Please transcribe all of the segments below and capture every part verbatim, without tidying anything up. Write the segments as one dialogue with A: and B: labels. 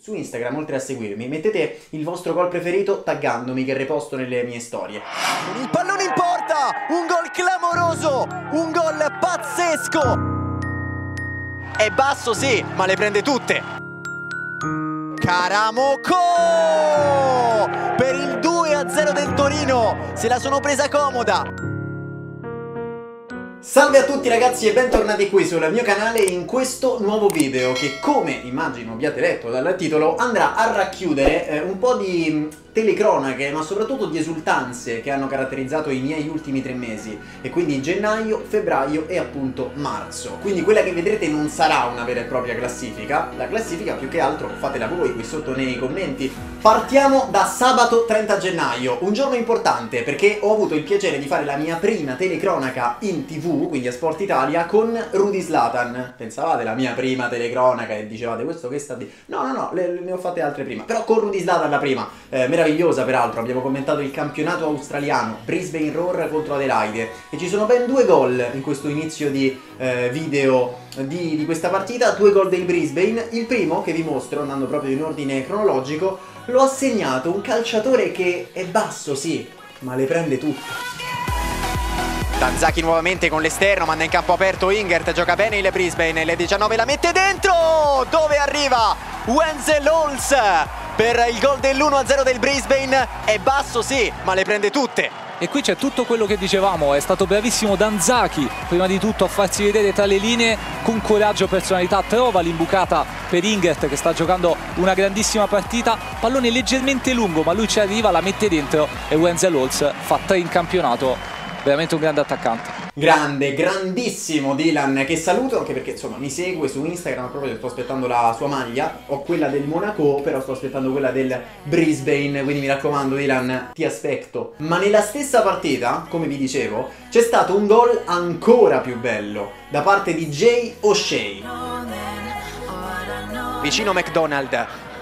A: su Instagram, oltre a seguirmi, mettete il vostro gol preferito taggandomi che reposto nelle mie storie.
B: Il pallone in porta, un gol clamoroso, un gol pazzesco. È basso sì, ma le prende tutte. Karamoko per il due a zero del Torino, se la sono presa comoda.
A: Salve a tutti ragazzi e bentornati qui sul mio canale in questo nuovo video che, come immagino abbiate letto dal titolo, andrà a racchiudere eh, un po' di telecronache, ma soprattutto di esultanze che hanno caratterizzato i miei ultimi tre mesi, e quindi gennaio, febbraio e appunto marzo. Quindi quella che vedrete non sarà una vera e propria classifica, la classifica più che altro fatela voi qui sotto nei commenti. Partiamo da sabato trenta gennaio, un giorno importante perché ho avuto il piacere di fare la mia prima telecronaca in tv, quindi a Sport Italia, con Rudy Zlatan. Pensavate la mia prima telecronaca e dicevate questo che sta di... No, no, no, le, le, ne ho fatte altre prima, però con Rudy Zlatan la prima, eh, meravigliosa peraltro. Abbiamo commentato il campionato australiano, Brisbane Roar contro Adelaide, e ci sono ben due gol in questo inizio di eh, video di, di questa partita, due gol del Brisbane. Il primo, che vi mostro andando proprio in ordine cronologico, lo ha segnato un calciatore che è basso sì, ma le prende tutte.
B: Danzaki nuovamente con l'esterno, manda in campo aperto Ingert, gioca bene il Brisbane, le diciannove la mette dentro, dove arriva Wenzel Halls per il gol dell'uno a zero del Brisbane. È basso sì, ma le prende tutte.
C: E qui c'è tutto quello che dicevamo, è stato bravissimo Danzaki prima di tutto a farsi vedere tra le linee, con coraggio e personalità trova l'imbucata per Ingert che sta giocando una grandissima partita, pallone leggermente lungo ma lui ci arriva, la mette dentro e Wenzel Halls fa tre in campionato. Veramente un grande attaccante.
A: Grande, grandissimo Dylan, che saluto anche perché insomma mi segue su Instagram, proprio sto aspettando la sua maglia. Ho quella del Monaco, però sto aspettando quella del Brisbane, quindi mi raccomando Dylan, ti aspetto. Ma nella stessa partita, come vi dicevo, c'è stato un gol ancora più bello da parte di Jay O'Shea.
B: Vicino McDonald,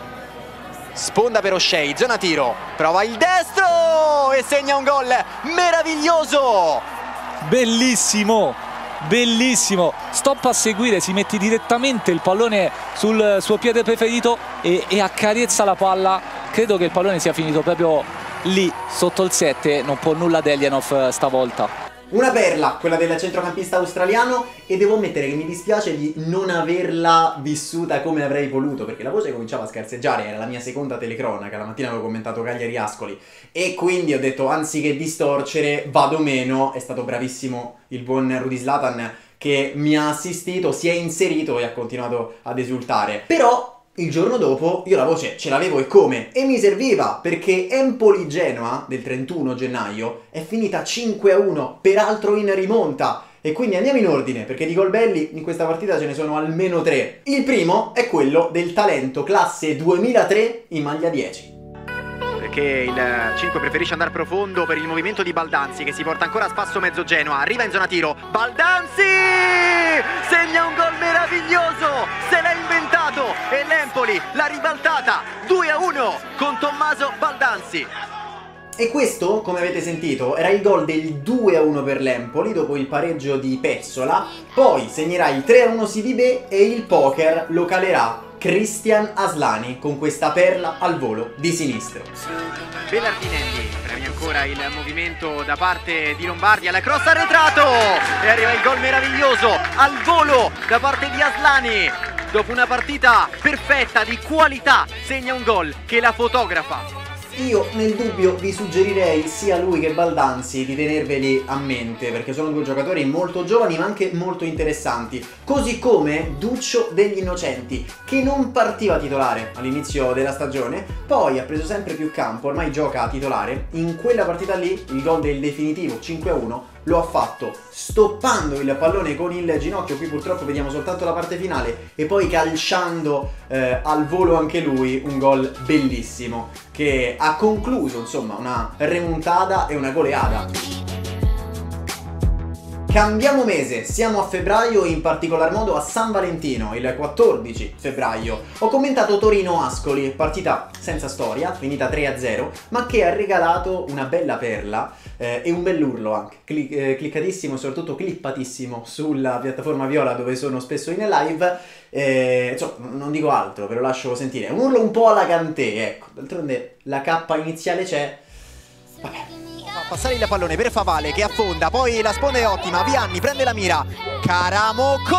B: sponda per O'Shea, zona tiro, prova il destro e segna un gol meraviglioso.
C: Bellissimo, bellissimo, stop a seguire, si mette direttamente il pallone sul suo piede preferito e, e accarezza la palla. Credo che il pallone sia finito proprio lì sotto il sette, non può nulla Delianov stavolta.
A: Una perla, quella del centrocampista australiano, e devo ammettere che mi dispiace di non averla vissuta come avrei voluto, perché la voce cominciava a scarseggiare, era la mia seconda telecronaca, la mattina avevo commentato Cagliari-Ascoli, e quindi ho detto anziché distorcere vado meno. È stato bravissimo il buon Rudy Zlatan che mi ha assistito, si è inserito e ha continuato ad esultare. Però il giorno dopo io la voce ce l'avevo e come, e mi serviva, perché Empoli-Genoa del trentuno gennaio è finita cinque a uno, peraltro in rimonta. E quindi andiamo in ordine, perché di gol belli in questa partita ce ne sono almeno tre. Il primo è quello del talento classe duemilatré in maglia dieci.
B: Perché il cinque preferisce andare profondo per il movimento di Baldanzi, che si porta ancora a spasso mezzo Genoa, arriva in zona tiro, Baldanzi segna un gol meraviglioso, se l'ha inventato e l'Empoli l'ha ribaltata due a uno con Tommaso Baldanzi.
A: E questo, come avete sentito, era il gol del due a uno per l'Empoli dopo il pareggio di Pezzola. Poi segnerà il tre a uno Sidibé e il poker lo calerà Christian Aslani con questa perla al volo di sinistro.
B: Belardinelli premi ancora il movimento da parte di Lombardi, alla cross arretrato e arriva il gol meraviglioso al volo da parte di Aslani. Dopo una partita perfetta, di qualità, segna un gol che la fotografa.
A: Io nel dubbio vi suggerirei sia lui che Baldanzi di tenerveli a mente, perché sono due giocatori molto giovani ma anche molto interessanti, così come Duccio degli Innocenti, che non partiva titolare all'inizio della stagione, poi ha preso sempre più campo, ormai gioca titolare. In quella partita lì il gol del definitivo cinque a uno lo ha fatto stoppando il pallone con il ginocchio, qui purtroppo vediamo soltanto la parte finale, e poi calciando eh, al volo anche lui un gol bellissimo che ha concluso insomma una remontada e una goleada Cambiamo mese, siamo a febbraio e in particolar modo a San Valentino, il quattordici febbraio. Ho commentato Torino-Ascoli, partita senza storia, finita tre a zero, ma che ha regalato una bella perla eh, e un bell'urlo anche, Clic eh, cliccatissimo, soprattutto clippatissimo sulla piattaforma Viola dove sono spesso in live. Eh, insomma, non dico altro, ve lo lascio sentire. Un urlo un po' alla Kanté, ecco, d'altronde la K iniziale c'è. Vabbè.
B: Passare il pallone per Favale che affonda, poi la sponda è ottima, Vianni prende la mira, Karamoko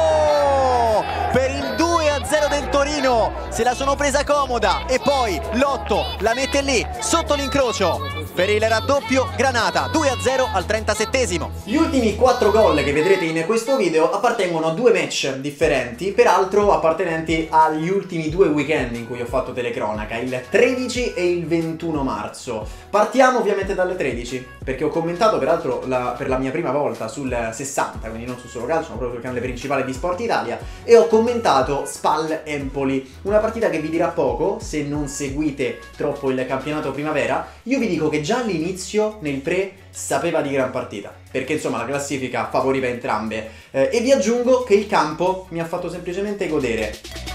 B: per il due a zero del Torino, se la sono presa comoda e poi Lotto la mette lì sotto l'incrocio per il raddoppio Granata, due a zero al trentasettesimo.
A: Gli ultimi quattro gol che vedrete in questo video appartengono a due match differenti, peraltro appartenenti agli ultimi due weekend in cui ho fatto telecronaca, il tredici e il ventuno marzo. Partiamo ovviamente dalle tredici, perché ho commentato peraltro la, per la mia prima volta sul sessanta, quindi non su Solo Calcio, ma proprio sul canale principale di Sport Italia, e ho commentato Spal-Empoli, una partita che vi dirà poco se non seguite troppo il campionato primavera. Io vi dico che già all'inizio, nel pre, sapeva di gran partita, perché insomma la classifica favoriva entrambe, eh, e vi aggiungo che il campo mi ha fatto semplicemente godere.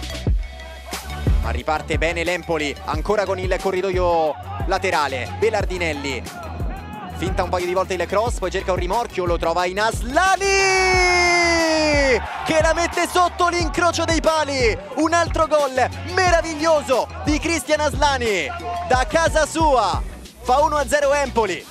B: Ma riparte bene l'Empoli, ancora con il corridoio laterale, Belardinelli finta un paio di volte il cross, poi cerca un rimorchio, lo trova in Aslani che la mette sotto l'incrocio dei pali. Un altro gol meraviglioso di Cristian Aslani da casa sua, fa uno a zero Empoli.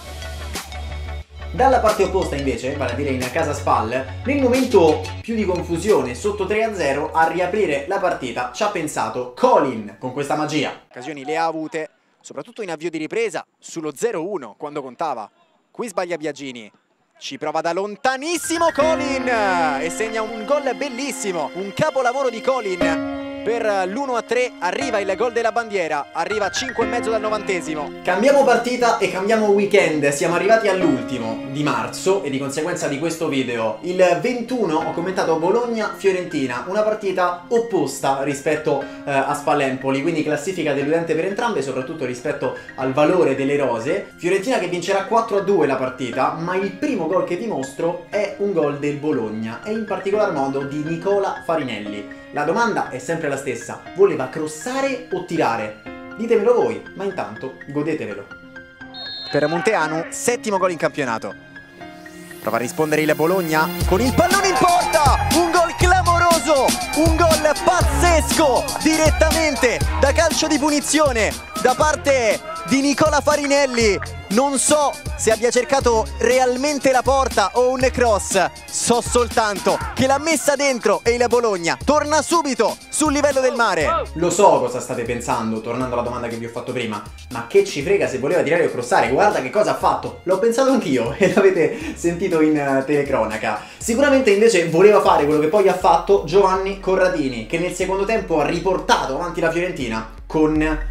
A: Dalla parte opposta invece, vale a dire in casa Spal, nel momento più di confusione sotto tre a zero, a riaprire la partita ci ha pensato Colin con questa magia.
B: Occasioni le ha avute, soprattutto in avvio di ripresa, sullo zero uno quando contava. Qui sbaglia Biagini, ci prova da lontanissimo Colin e segna un gol bellissimo, un capolavoro di Colin. Per l'uno a tre arriva il gol della bandiera, arriva a cinque e mezzo dal novantesimo.
A: Cambiamo partita e cambiamo weekend, siamo arrivati all'ultimo di marzo e di conseguenza di questo video. Il ventuno ho commentato Bologna-Fiorentina, una partita opposta rispetto eh, a Spal-Empoli, quindi classifica deludente per entrambe, soprattutto rispetto al valore delle rose. Fiorentina che vincerà quattro a due la partita, ma il primo gol che vi mostro è un gol del Bologna e in particolar modo di Nicola Farinelli. La domanda è sempre la stessa, voleva crossare o tirare? Ditemelo voi, ma intanto godetevelo.
B: Per Munteanu, settimo gol in campionato. Prova a rispondere il Bologna con il pallone in porta, un gol clamoroso, un gol pazzesco, direttamente da calcio di punizione da parte di Nicola Farinelli. Non so se abbia cercato realmente la porta o un cross, so soltanto che l'ha messa dentro e il Bologna torna subito sul livello del mare.
A: Lo so cosa state pensando, tornando alla domanda che vi ho fatto prima, ma che ci frega se voleva tirare o crossare, guarda che cosa ha fatto, l'ho pensato anch'io e l'avete sentito in uh, telecronaca. Sicuramente invece voleva fare quello che poi ha fatto Giovanni Corradini, che nel secondo tempo ha riportato avanti la Fiorentina con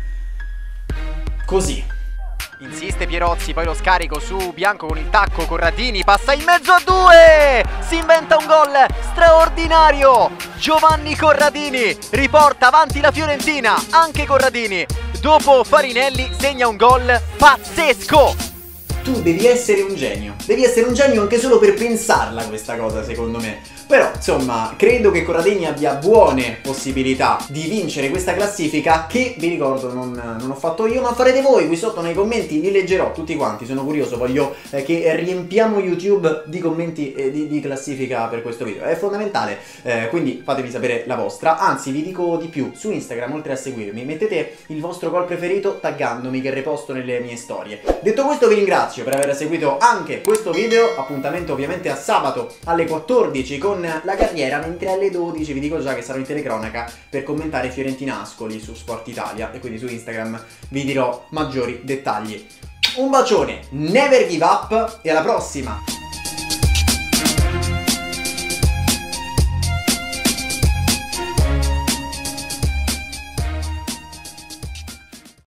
A: così.
B: Insiste Pierozzi, poi lo scarico su Bianco con il tacco, Corradini passa in mezzo a due, si inventa un gol straordinario, Giovanni Corradini riporta avanti la Fiorentina, anche Corradini dopo Farinelli segna un gol pazzesco.
A: Tu devi essere un genio, devi essere un genio anche solo per pensarla questa cosa secondo me. Però insomma credo che Corradini abbia buone possibilità di vincere questa classifica che vi ricordo non, non ho fatto io ma farete voi qui sotto nei commenti, li leggerò tutti quanti, sono curioso, voglio eh, che riempiamo YouTube di commenti e di, di classifica per questo video, è fondamentale, eh, quindi fatemi sapere la vostra, anzi vi dico di più, su Instagram oltre a seguirmi mettete il vostro gol preferito taggandomi che reposto nelle mie storie. Detto questo vi ringrazio per aver seguito anche questo video, appuntamento ovviamente a sabato alle quattordici con la carriera, mentre alle dodici vi dico già che sarò in telecronaca per commentare Fiorentina-Ascoli su Sport Italia e quindi su Instagram vi dirò maggiori dettagli. Un bacione, never give up e alla prossima!